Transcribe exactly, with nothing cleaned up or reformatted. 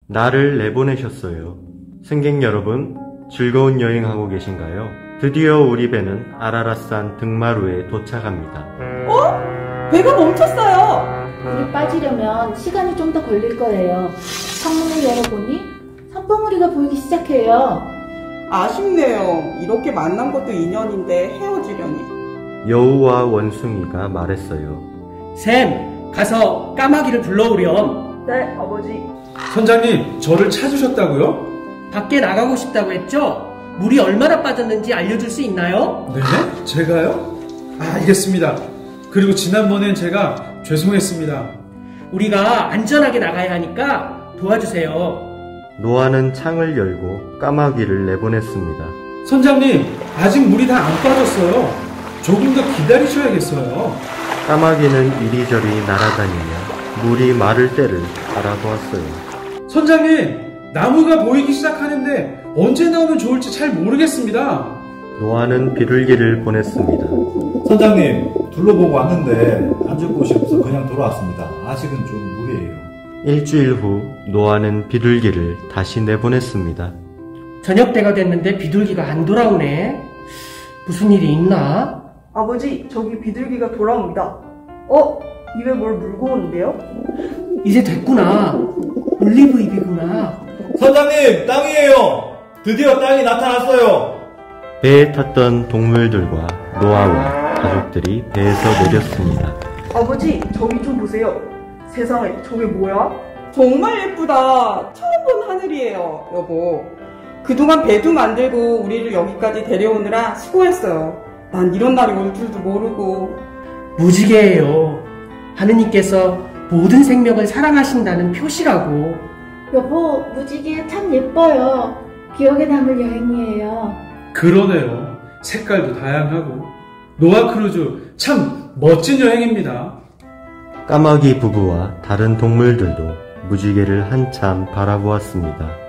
나를 내보내셨어요. 승객 여러분, 즐거운 여행하고 계신가요? 드디어 우리 배는 아라라산 등마루에 도착합니다. 어? 배가 멈췄어요. 물에 빠지려면 시간이 좀 더 걸릴 거예요. 창문을 열어보니 산봉우리가 보이기 시작해요. 아쉽네요. 이렇게 만난 것도 인연인데 헤어지려니. 여우와 원숭이가 말했어요. 샘, 가서 까마귀를 불러오렴. 네, 아버지. 선장님, 저를 찾으셨다고요? 밖에 나가고 싶다고 했죠? 물이 얼마나 빠졌는지 알려줄 수 있나요? 네? 제가요? 아, 알겠습니다. 그리고 지난번엔 제가 죄송했습니다. 우리가 안전하게 나가야 하니까 도와주세요. 노아는 창을 열고 까마귀를 내보냈습니다. 선장님, 아직 물이 다 안 빠졌어요. 조금 더 기다리셔야겠어요. 까마귀는 이리저리 날아다니며 물이 마를 때를 알아보았어요. 선장님, 나무가 보이기 시작하는데 언제 나오면 좋을지 잘 모르겠습니다. 노아는 비둘기를 보냈습니다. 선장님, 둘러보고 왔는데 앉을 곳이 없어 그냥 돌아왔습니다. 아직은 좀 무리예요. 일주일 후 노아는 비둘기를 다시 내보냈습니다. 저녁 때가 됐는데 비둘기가 안 돌아오네. 무슨 일이 있나? 아버지, 저기 비둘기가 돌아옵니다. 어? 입에 뭘 물고 오는데요? 이제 됐구나. 올리브 잎이구나. 선장님, 땅이에요. 드디어 땅이 나타났어요. 배에 탔던 동물들과 노아와 가족들이 배에서 내렸습니다. 아버지, 저기 좀 보세요. 세상에, 저게 뭐야? 정말 예쁘다. 처음 본 하늘이에요, 여보. 그동안 배도 만들고 우리를 여기까지 데려오느라 수고했어요. 난 이런 날이 올 줄도 모르고. 무지개예요. 하느님께서 모든 생명을 사랑하신다는 표시라고. 여보, 무지개 참 예뻐요. 기억에 남을 여행이에요. 그러네요. 색깔도 다양하고. 노아 크루즈 참 멋진 여행입니다. 까마귀 부부와 다른 동물들도 무지개를 한참 바라보았습니다.